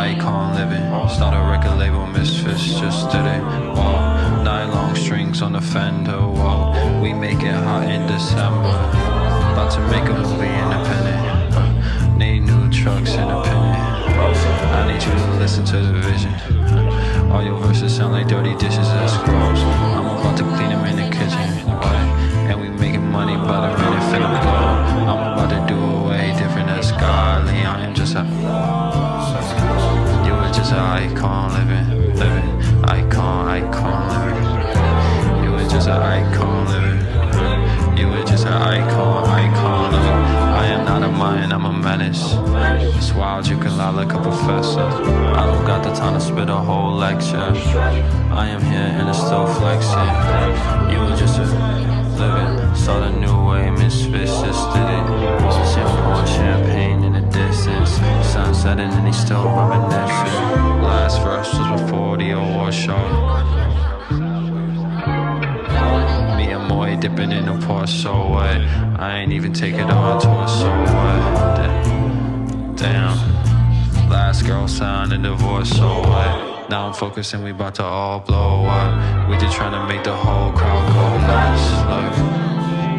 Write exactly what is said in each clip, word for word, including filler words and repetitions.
icon living. Start a record label, Misfits just did it. Whoa, nylon strings on the fender. Whoa, we make it hot in December. About to make a movie independent. Need new trucks independent. I need you to listen to the vision. All your verses sound like dirty dishes at scrolls. I'm about to clean them in the kitchen. And we making money by the minute, finna blow. I'm about to do it way different than Scarly. I am just a You were just an icon living, living. Icon, icon living. You were just an icon living. You were just an icon, icon living. I am not a mind, I'm a menace. It's wild, you can lie like a professor. I don't got the time to spit a whole lecture. I am here and it's still flexing. You were just a living. Saw the new way, Misfits just did it. Champagne, champagne in the distance. Sun setting and he's still reminiscing. Last verse was before the award show. Me and Moy dipping in the port, so what? I ain't even take it on tour, so what? Damn. Last girl signed a divorce, so what? Now I'm focusing, we about to all blow up. We just trying to make the whole crowd go nuts. Look,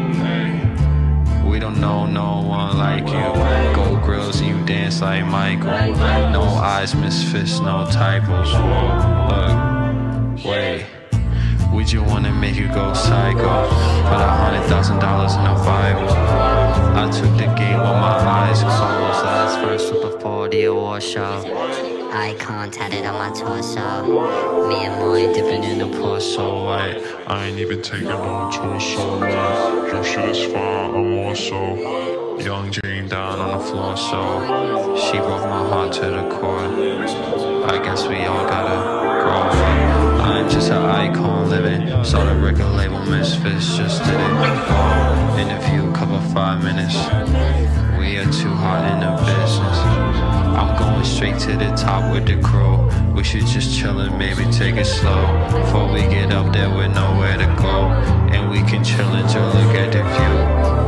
we don't know no one like you. Gold grills and you dance like Michael. No eyes, Misfits, no typos. Whoa, look, wait. We just wanna make you go psycho. Put a hundred thousand dollars in the Bible. I took the game with my eyes closed. Last verse was before the award show. Icon tatted on my torso. Me and Moy dipping in the pool, so white. I ain't even taking no tour, so what? Your shit is fine, I'm more so. Young Jane down on the floor, so she broke my heart to the core. I guess we all gotta grow. I'm just an icon living. Saw the record label, Misfits just did it. Oh, interview, cover five minutes. We are too hot in the business. I'm going straight to the top with the crew. We should just chill and maybe take it slow. Before we get up there with nowhere to go. And we can chill and just look at the view.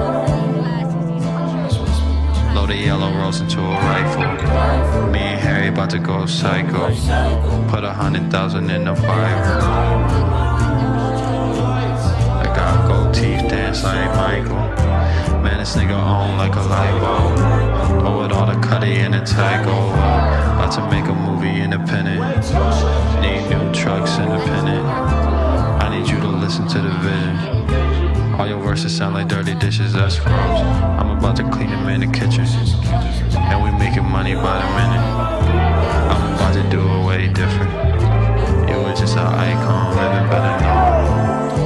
Load a yellow rose into a rifle. Me and Harry about to go psycho. Put a hundred thousand in the Bible. I got gold teeth, dance like Michael. Man, this nigga on like a light bulb. Oh, with all the cutty and the tag over. About to make a movie independent. Need new trucks independent. I need you to listen to the vision. All your verses sound like dirty dishes, that's gross. I'm about to clean them in the kitchen. And we making money by the minute. I'm about to do it way different. You were just an icon, living better known.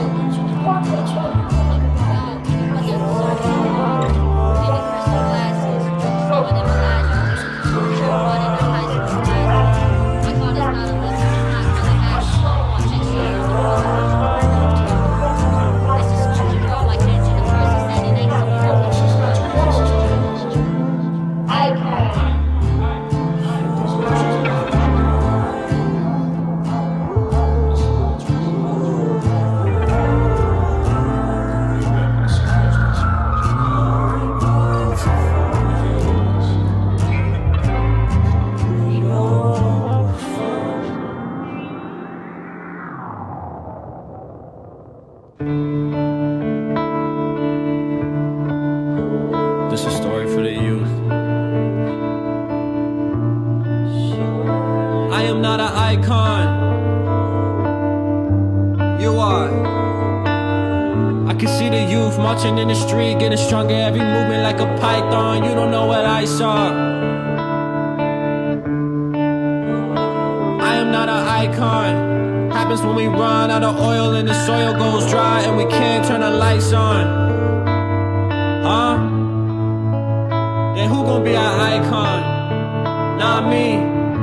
This is a story for the youth. I am not an icon. You are. I can see the youth marching in the street, getting stronger every movement like a python. You don't know what I saw. I am not an icon. Happens when we run out of oil and the soil goes dry and we can't turn the lights on. Huh? Then who gon' be our icon? Not me.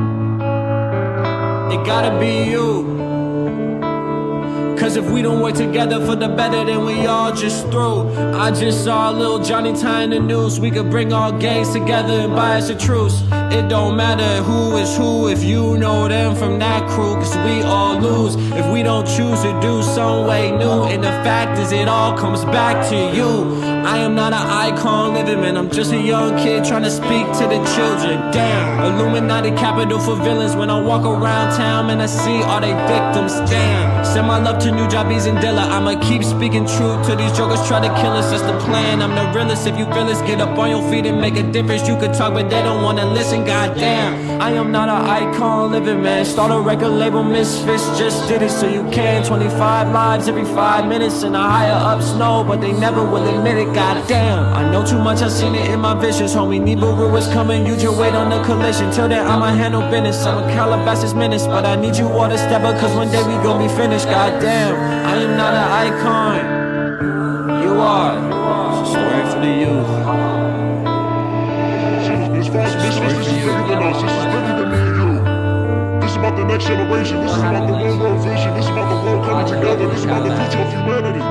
It gotta be you. Cause if we don't work together for the better, then we all just through. I just saw little Johnny tying the noose. We could bring all gangs together and buy us a truce. It don't matter who is who if you know them from that crew, cause we all lose if we don't choose to do some way new. And the fact is it all comes back to you. I am not an icon living, man, I'm just a young kid trying to speak to the children. Damn, Illuminati capital for villains. When I walk around town, man, I see all they victims. Damn, send my love to New Jobbies and Dilla. I'ma keep speaking truth to these jokers try to kill us, that's the plan. I'm the realest, if you feel this, get up on your feet and make a difference. You could talk but they don't wanna listen, goddamn. I am not an icon living, man. Start a record label, Misfits just did it so you can. Twenty-five lives every five minutes and the higher ups know, but they never will admit it, goddamn. I know too much, I seen it in my visions. Homie, Nibiru is coming, you just wait on the collision. Till then I'ma handle business, I'm a Calabasas menace, but I need you all to step up, cause one day we gon' be finished, goddamn. I am not an icon, you are. It's a story for the youth. As far as business, this is bigger than us, this is bigger than me and you. This is about the next generation, this is about the one world vision, this is about the world coming together, this is about the future of humanity.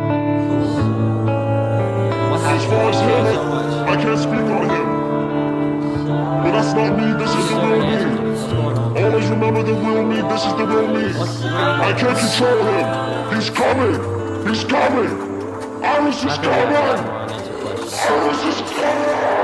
As far as him, I can't speak on him. But that's not me, this is the real me. Always remember the real me, this is the real me. I can't control him. He's coming. He's coming. Iris is coming. Iris is coming.